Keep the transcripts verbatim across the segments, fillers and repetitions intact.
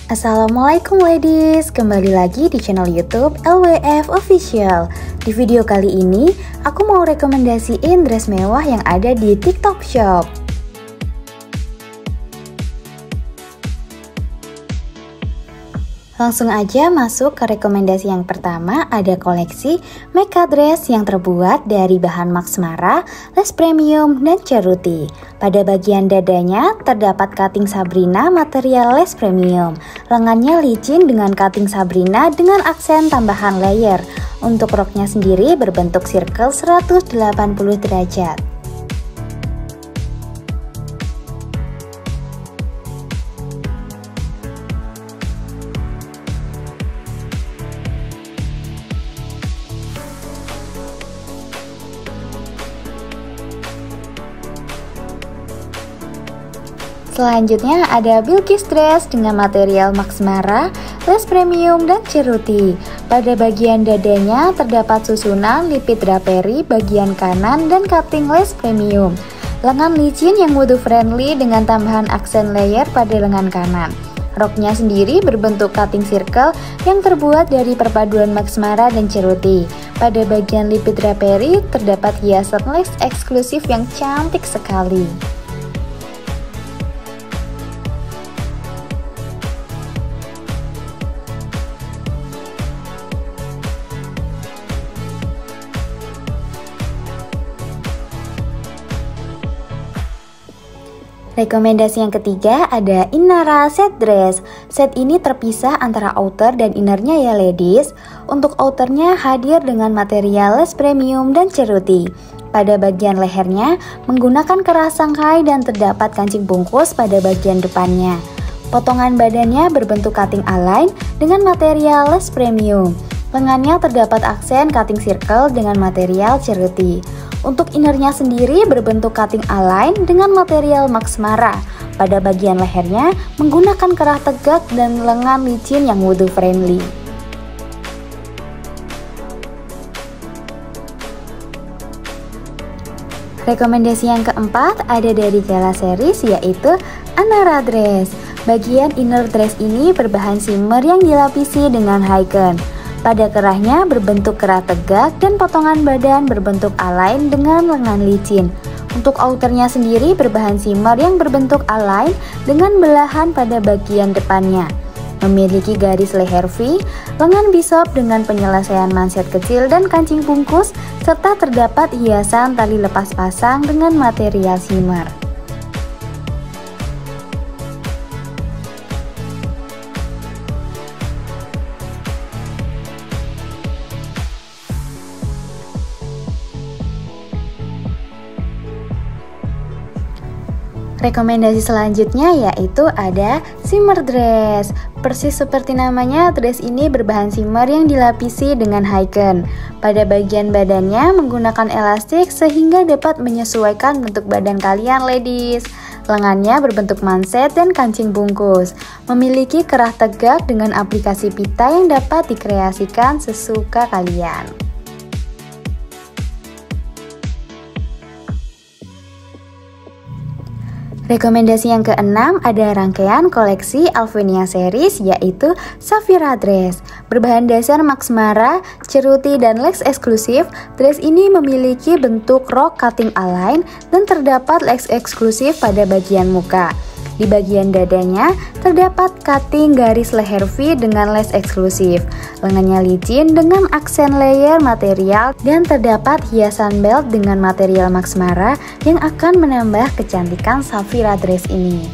Assalamualaikum ladies, kembali lagi di channel YouTube L W F Official. Di video kali ini, aku mau rekomendasiin dress mewah yang ada di TikTok Shop. Langsung aja masuk ke rekomendasi yang pertama, ada koleksi Mecha Dress yang terbuat dari bahan Max Mara, les premium, dan ceruti. Pada bagian dadanya terdapat cutting Sabrina material les premium. Lengannya licin dengan cutting Sabrina dengan aksen tambahan layer. Untuk roknya sendiri berbentuk circle seratus delapan puluh derajat. Selanjutnya ada Bilqis Dress dengan material Max Mara, les premium, dan ceruti. Pada bagian dadanya terdapat susunan lipit draperi bagian kanan dan cutting les premium. Lengan licin yang wudhu friendly dengan tambahan aksen layer pada lengan kanan. Roknya sendiri berbentuk cutting circle yang terbuat dari perpaduan Max Mara dan ceruti. Pada bagian lipit draperi terdapat hiasan les eksklusif yang cantik sekali. Rekomendasi yang ketiga ada Inara Set Dress. Set ini terpisah antara outer dan innernya ya ladies. Untuk outernya hadir dengan material les premium dan ceruti. Pada bagian lehernya menggunakan kerah Shanghai dan terdapat kancing bungkus pada bagian depannya. Potongan badannya berbentuk cutting align dengan material les premium. Lengannya terdapat aksen cutting circle dengan material ceruti. Untuk innernya sendiri berbentuk cutting align dengan material Max Mara. Pada bagian lehernya menggunakan kerah tegak dan lengan licin yang wudhu friendly. Rekomendasi yang keempat ada dari Gala Series yaitu Anara Dress. Bagian inner dress ini berbahan shimmer yang dilapisi dengan highcon. Pada kerahnya berbentuk kerah tegak dan potongan badan berbentuk align dengan lengan licin. Untuk outernya sendiri berbahan shimmer yang berbentuk align dengan belahan pada bagian depannya. Memiliki garis leher V, lengan bishop dengan penyelesaian manset kecil dan kancing bungkus, serta terdapat hiasan tali lepas pasang dengan material shimmer. Rekomendasi selanjutnya yaitu ada Shimmer Dress. Persis seperti namanya, dress ini berbahan shimmer yang dilapisi dengan highcon. Pada bagian badannya menggunakan elastik sehingga dapat menyesuaikan bentuk badan kalian ladies. Lengannya berbentuk manset dan kancing bungkus. Memiliki kerah tegak dengan aplikasi pita yang dapat dikreasikan sesuka kalian. Rekomendasi yang keenam ada rangkaian koleksi Alvenia Series yaitu Safira Dress. Berbahan dasar Max Mara, ceruti, dan legs eksklusif, dress ini memiliki bentuk rok cutting align dan terdapat legs eksklusif pada bagian muka. Di bagian dadanya terdapat cutting garis leher V dengan les eksklusif. Lengannya licin dengan aksen layer material dan terdapat hiasan belt dengan material Max Mara yang akan menambah kecantikan Safira Dress ini.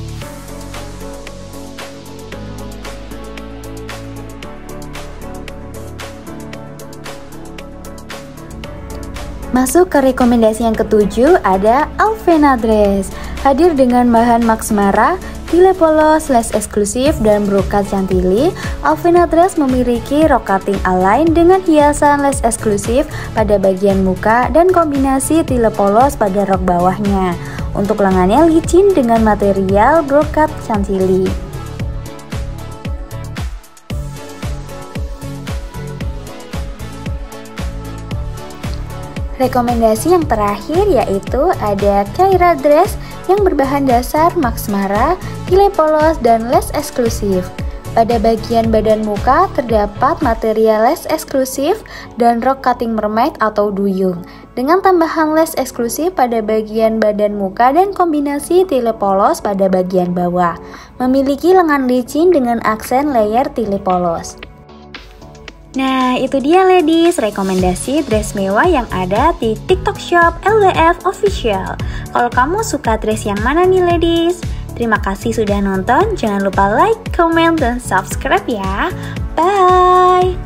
Masuk ke rekomendasi yang ketujuh ada Alvena Dress. Hadir dengan bahan Max Mara, file polos, les eksklusif, dan brokat chantilly, Alvena Dress memiliki rok cutting align dengan hiasan les eksklusif pada bagian muka dan kombinasi tile polos pada rok bawahnya. Untuk lengannya licin dengan material brokat chantilly. Rekomendasi yang terakhir yaitu ada Kyra Dress yang berbahan dasar Max Mara, file polos, dan les eksklusif. Pada bagian badan muka terdapat material les eksklusif dan rock cutting mermaid atau duyung, dengan tambahan les eksklusif pada bagian badan muka dan kombinasi tile polos pada bagian bawah. Memiliki lengan licin dengan aksen layer tile polos. Nah, itu dia ladies, rekomendasi dress mewah yang ada di TikTok Shop L W F Official. Kalau kamu suka dress yang mana nih ladies? Terima kasih sudah nonton, jangan lupa like, comment, dan subscribe ya. Bye!